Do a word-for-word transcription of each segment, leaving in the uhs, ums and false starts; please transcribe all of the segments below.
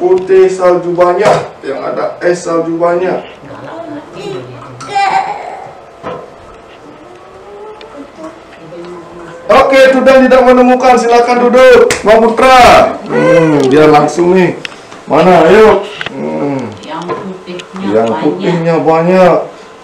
putih salju banyak, yang ada es salju banyak. Oke, sudah tidak menemukan, silakan duduk, Bang Putra. Hmm, dia langsung nih. Mana, ayo. Hmm. Yang putihnya Yang banyak. putihnya banyak.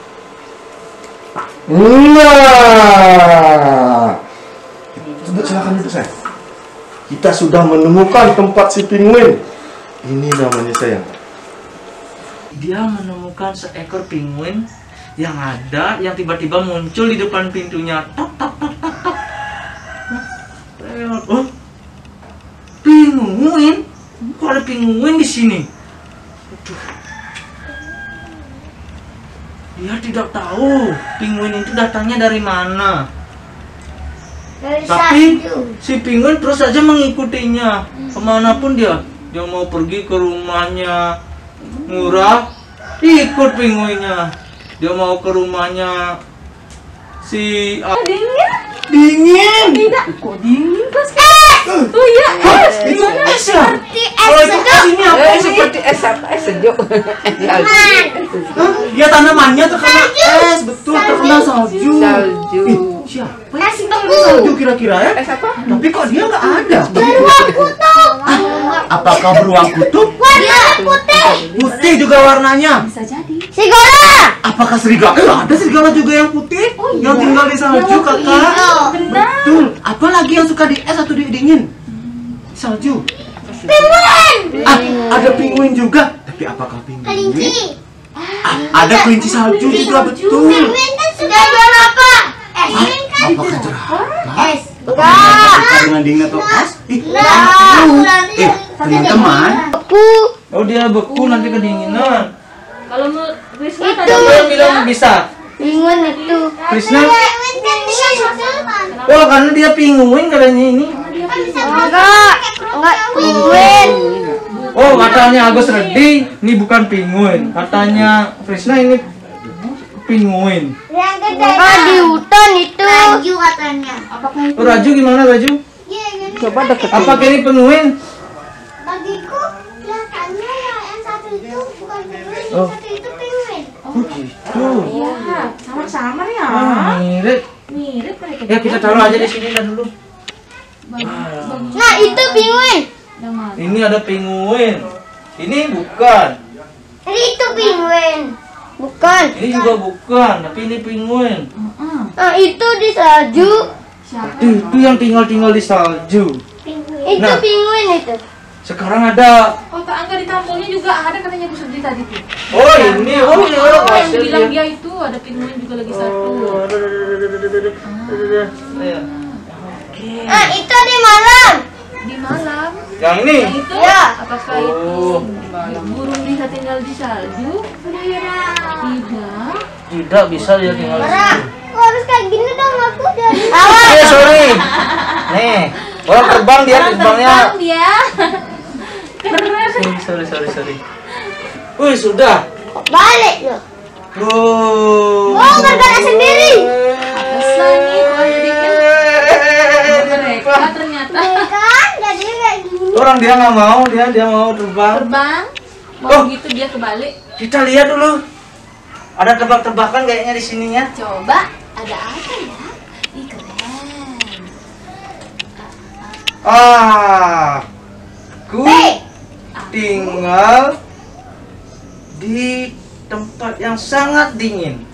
Nah, sudah silakan duduk saya. Kita sudah menemukan tempat si penguin. Ini namanya sayang. Dia menemukan seekor penguin yang ada, yang tiba-tiba muncul di depan pintunya. Tok, tok, tok, tok, tok. Oh, penguin? Kok ada penguin di sini? Aduh. Dia tidak tahu penguin itu datangnya dari mana. Dari Tapi salju. si penguin terus saja mengikutinya kemanapun dia. Dia mau pergi ke rumahnya Murah, ikut penguinnya. Dia mau ke rumahnya si Dingin? dingin. Tidak. Kok dingin pas? Oh iya, es. Itu es ya? Seperti es Kalau itu sejuk. ini apa Eh, es seperti seperti es apa? Es sejuk. Teman. Hah? Ya tanamannya terkena es, betul terkena salju. Salju. Ih, siapa yang Es tinggal di beku. salju kira-kira ya? Es apa? Tapi kok dia nggak ada? Beruang kutub. Apakah beruang kutub? Warna putih. Putih juga warnanya. Bisa jadi. Serigala. Apakah serigala? Eh, ada serigala juga yang putih, Oh, iya. yang tinggal di salju, Yang kakak. hijau. Benar. Betul. Apa lagi yang suka di es atau di dingin? Salju. Penguin. Ah, ada penguin juga. Tapi apakah penguin? Kelinci. Ah, ada kelinci salju juga, betul. Penguin kan sudah jual apa? Es kan? Apakah jerapah? Es. Enggak. Suka dengan dingin atau es? Ih, Enggak. Eh, teman-teman. Aku. Oh, dia beku nanti kedinginan. Kalau mau Wisma Itu. tadi Siapa yang bilang bisa? Penguin itu. Krishna? Penguin kan bisa susulan. Oh, karena dia penguin katanya ini. Enggak. Enggak penguin. Oh, katanya Agus Redi, ini bukan penguin. Katanya Krishna ini penguin. Yang gede. Oh, di hutan itu. Raju katanya. apakah itu? Oh, Raju gimana Raju? Iya, ini. Coba deketin. Apakah ini penguin? Bagiku kelihatannya yang satu itu bukan penguin, Oh. yang satu itu penguin. Oh, gitu. Iya, sama-sama ya. Ah, mirip. Mirip mereka. Ya, kita taruh aja di sini dah dulu. Nah, itu penguin. Ini ada penguin. Ini bukan. Itu penguin. Bukan. Ini juga bukan, tapi ini penguin. Nah, itu di salju. Siapa? Itu yang tinggal-tinggal di salju. Itu Nah. penguin itu. Sekarang ada. Oh, Kak Angga di kampungnya juga ada katanya Bu Surdi tadi tuh. Oh, ini. Oh, ini Oh, oh, yang bilang dia itu ada penguin juga lagi satu. Oh, aduh, aduh, aduh, aduh, aduh, aduh, aduh. Ayo. Nah, itu di malam. Di malam. Yang ini. Yang itu? Ya. Apakah Oh. itu burung bisa tinggal di salju? Tidak. Tidak bisa dia tinggal di Marah. situ. Kok harus kayak gini dong aku jadi. Eh, sorry. Nih, orang terbang dia terbangnya. Terbang dia. Keren. Sorry, sorry, sorry, sorry. Wih, sudah. Balik loh. Oh. Oh, bergerak sendiri. Atas langit, oh jadi kan mereka ternyata Kan jadi kayak gini. Orang dia nggak mau, dia dia mau terbang. terbang. Mau Oh. gitu dia kebalik. Kita lihat dulu. Ada tebak-tebakan kayaknya di sininya. Coba ada apa ya? Ih, keren. Ah. Ku Hei. tinggal di tempat yang sangat dingin.